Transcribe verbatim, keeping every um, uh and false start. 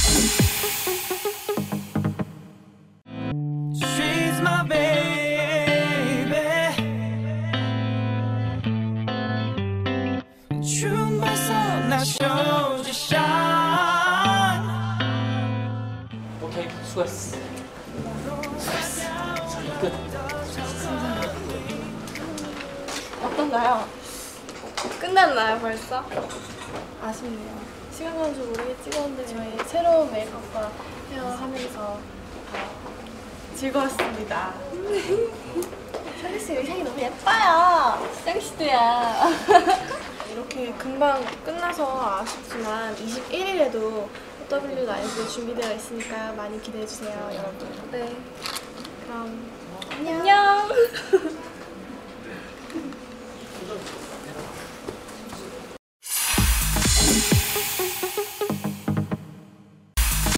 She's my baby. 춤 벌써 나 shows shine. 오케이, 수고했어. 수고했어. 끝. 어떤가요? 끝났나요 벌써? 아쉽네요. 시간 가는 줄 모르게 찍었는데 저희 새로운 메이크업과 헤어 하면서 즐거웠습니다. 셀리씨 의상이 너무 예뻐요. 셀리씨도야. 이렇게 금방 끝나서 아쉽지만 이십일 일에도 더블유 라이브 준비되어 있으니까 많이 기대해주세요 여러분. 네. 그럼 안녕.